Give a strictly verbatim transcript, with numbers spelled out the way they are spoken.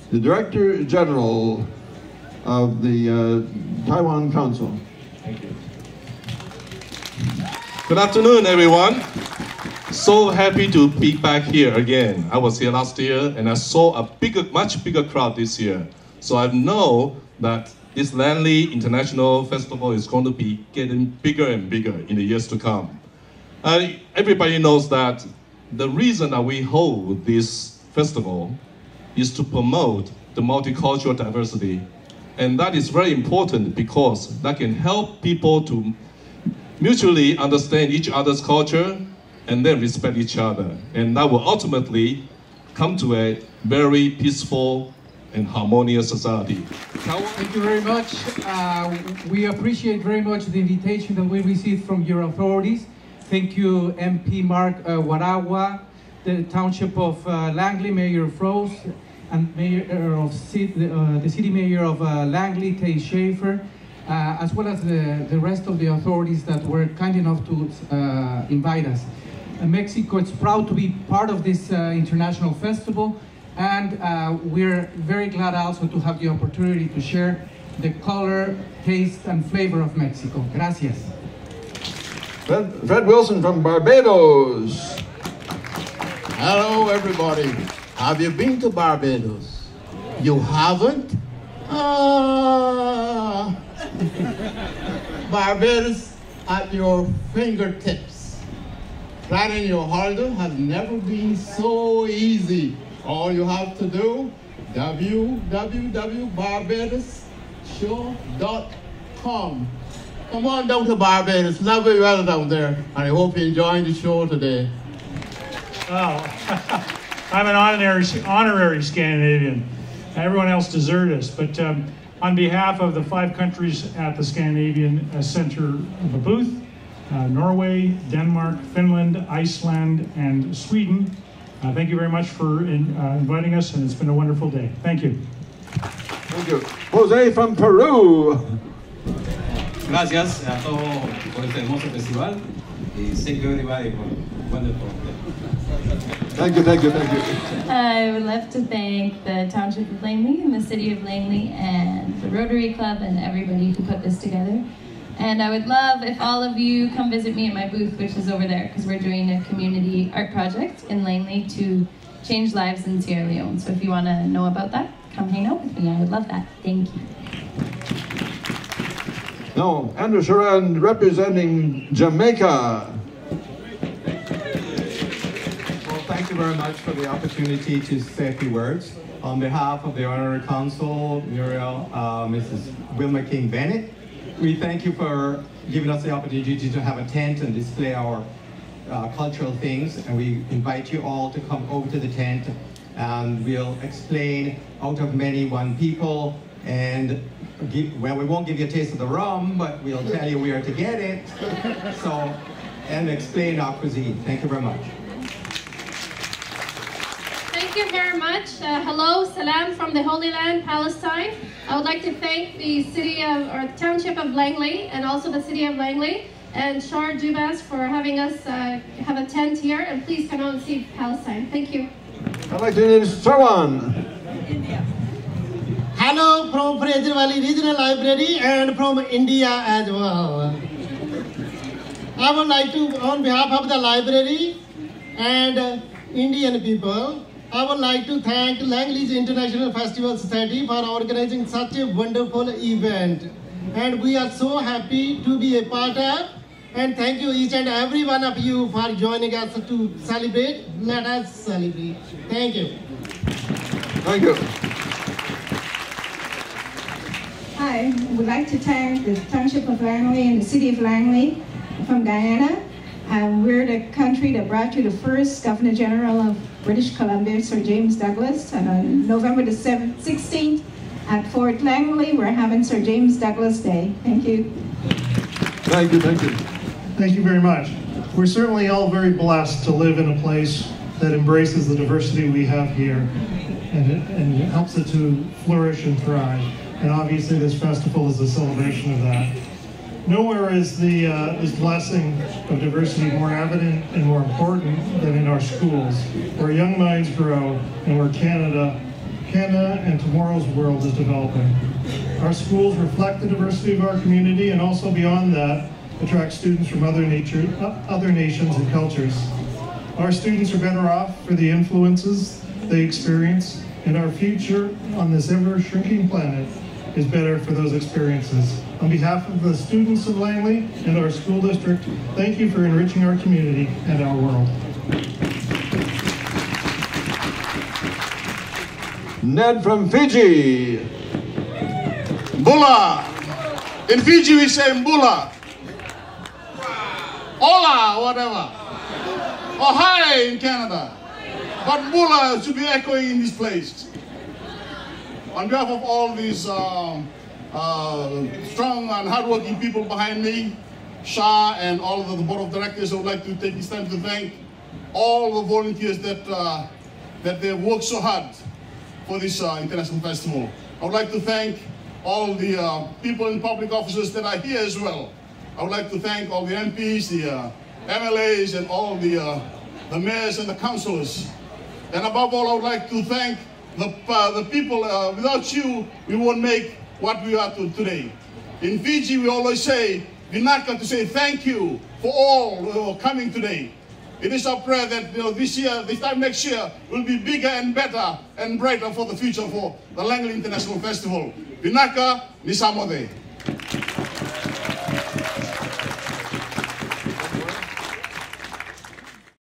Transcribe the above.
the Director General of the uh, Taiwan Council. Thank you. Good afternoon, everyone. So happy to be back here again. I was here last year and I saw a bigger, much bigger crowd this year. So I know that this Langley International Festival is going to be getting bigger and bigger in the years to come. Uh, everybody knows that the reason that we hold this festival is to promote the multicultural diversity. And that is very important because that can help people to mutually understand each other's culture and then respect each other. And that will ultimately come to a very peaceful and harmonious society. Thank you very much. Uh, we appreciate very much the invitation that we received from your authorities. Thank you, M P Mark uh, Warawa, the Township of uh, Langley, Mayor Froese, and Mayor of city, uh, the City Mayor of uh, Langley, Tay Schaefer, uh, as well as the, the rest of the authorities that were kind enough to uh, invite us. Uh, Mexico is proud to be part of this uh, international festival, and uh, we're very glad also to have the opportunity to share the color, taste, and flavor of Mexico. Gracias. Fred, Fred Wilson from Barbados. Hello, everybody. Have you been to Barbados? You haven't? Ah, Barbados at your fingertips. Planning your holiday has never been so easy. All you have to do, w w w dot barbados show dot com. Come on down to Barbados. It's not very well down there. And I hope you're enjoying the show today. Oh. I'm an honorary, honorary Scandinavian. Everyone else deserted us. But um, on behalf of the five countries at the Scandinavian uh, Center of the booth, uh, Norway, Denmark, Finland, Iceland, and Sweden, uh, thank you very much for in, uh, inviting us, and it's been a wonderful day. Thank you. Thank you. Jose from Peru. Gracias a todos por este hermoso festival y thank you everybody for wonderful. Thank you, thank you, thank you. I would love to thank the Township of Langley and the City of Langley and the Rotary Club and everybody who put this together. And I would love if all of you come visit me at my booth, which is over there, because we're doing a community art project in Langley to change lives in Sierra Leone. So if you want to know about that, come hang out with me. I would love that. Thank you. No, Andrew Sharan representing Jamaica. Thank you very much for the opportunity to say a few words. On behalf of the Honorary Council, Muriel, uh, Missus Wilma King-Bennett, we thank you for giving us the opportunity to have a tent and display our uh, cultural things. And we invite you all to come over to the tent, and we'll explain out of many one people. And give, well, we won't give you a taste of the rum, but we'll tell you where to get it. So, and explain our cuisine. Thank you very much. Thank you very much. Uh, hello, salam from the Holy Land, Palestine. I would like to thank the city of, or Township of Langley, and also the city of Langley, and Shar Dubas for having us uh, have a tent here, and please come out and see Palestine. Thank you. I'd like to introduce Sawan. India. Hello from Fraser Valley Regional Library and from India as well. I would like to, on behalf of the library and uh, Indian people, I would like to thank Langley's International Festival Society for organizing such a wonderful event. And we are so happy to be a part of. And thank you each and every one of you for joining us to celebrate. Let us celebrate. Thank you. Thank you. Hi, I would like to thank the Township of Langley and the City of Langley from Guyana. Um, we're the country that brought you the first Governor General of British Columbia, Sir James Douglas. And on November the sixteenth at Fort Langley, we're having Sir James Douglas Day. Thank you. Thank you, thank you. Thank you very much. We're certainly all very blessed to live in a place that embraces the diversity we have here, and it, and it helps it to flourish and thrive. And obviously this festival is a celebration of that. Nowhere is the uh, this blessing of diversity more evident and more important than in our schools, where young minds grow and where Canada Canada and tomorrow's world is developing. Our schools reflect the diversity of our community and also beyond that, attract students from other, nature, other nations and cultures. Our students are better off for the influences they experience, and our future on this ever-shrinking planet is better for those experiences. On behalf of the students of Langley and our school district, thank you for enriching our community and our world. Ned from Fiji. Bula. In Fiji we say Mbula. Hola, whatever. Or hi in Canada. But Mbula should be echoing in this place. On behalf of all these uh, uh, strong and hardworking people behind me, Shah and all of the board of directors, I would like to take this time to thank all the volunteers that, uh, that they worked so hard for this uh, international festival. I would like to thank all the uh, people in public offices that are here as well. I would like to thank all the M Ps, the uh, M L As, and all the, uh, the mayors and the councillors. And above all, I would like to thank the, uh, the people. Uh, without you, we won't make what we are to today. In Fiji, we always say, Vinaka, to say thank you for all who are coming today. It is our prayer that you know, this year, this time next year, will be bigger and better and brighter for the future for the Langley International Festival. Vinaka, Nisamode.